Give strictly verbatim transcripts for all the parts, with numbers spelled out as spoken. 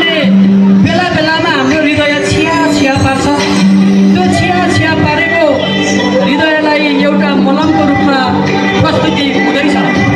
उहाँले बेला बेलामा हाम्रो हृदय छिया छिया पार्छ। त्यो छिया छिया पारेको हृदयलाई एउटा मलमको रूपमा प्रस्तुति हुँदैछ।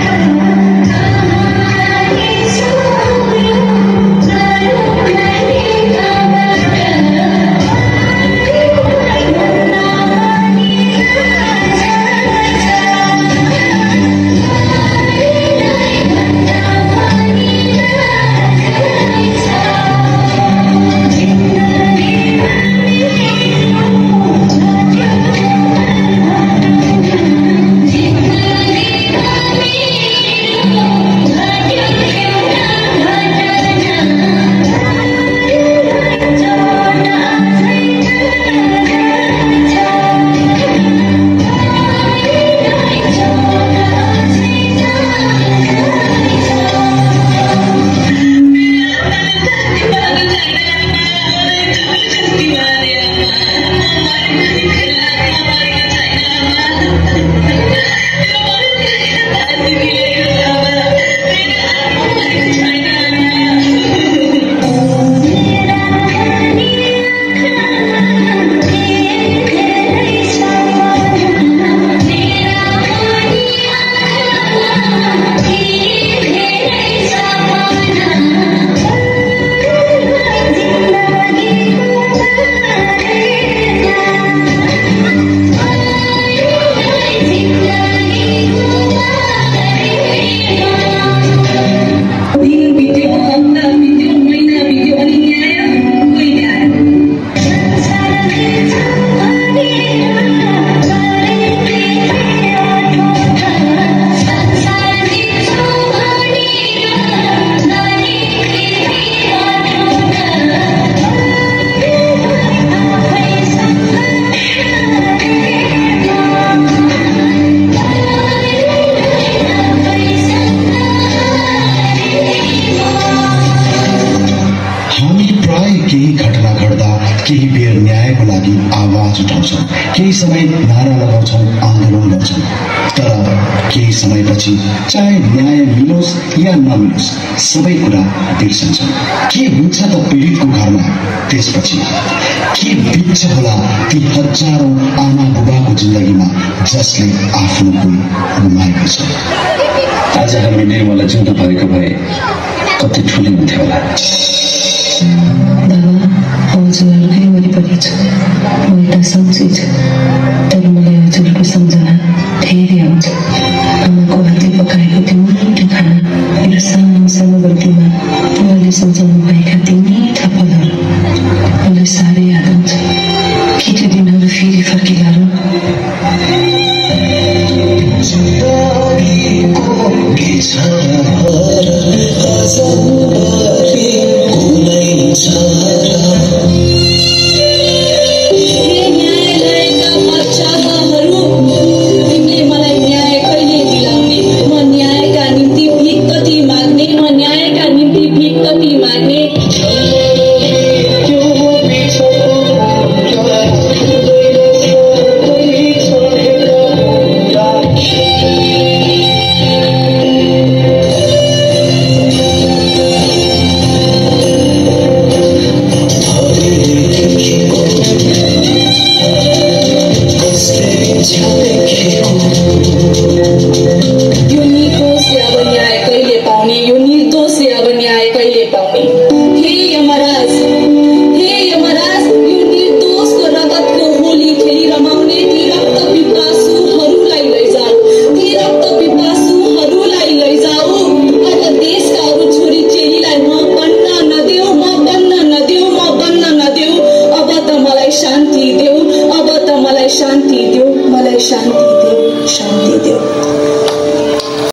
केही बेर न्यायको लागि आवाज उठाउँछौं, केही समय नारा लगाउँछौं, आन्दोलन गर्छौं, तर केही समयपछि चाहे न्याय मिलोस् या नमिलोस् सबै कुरा बिर्सन्छौं। के हुन्छ त पीडितको घरमा त्यसपछि? के बित्छ होला ती हजारौं आमा बुबाको जिन्दगीमा जसले आफ्नो कोही गुमाएको छ? आज हामी निर्मला जिउँदो भएको भए कति ठुली हुन्थ्यो होला। हजुरहरूकै वरिपरि छु, म यता सम्झी छु, तर मलाई हजुरको सम्झना धेरै आउँछ। आमाको हातले पकाएको त्यो मिठो खाना, मेरो सानो सानो गल्तीमा उहाँले सम्झाउनु भएका ती मिठा पलहरू मलाई साह्रै याद आउँछ। के त्यो दिनहरू फेरि फर्किला र? शान्ति देऊ, मलाई शान्ति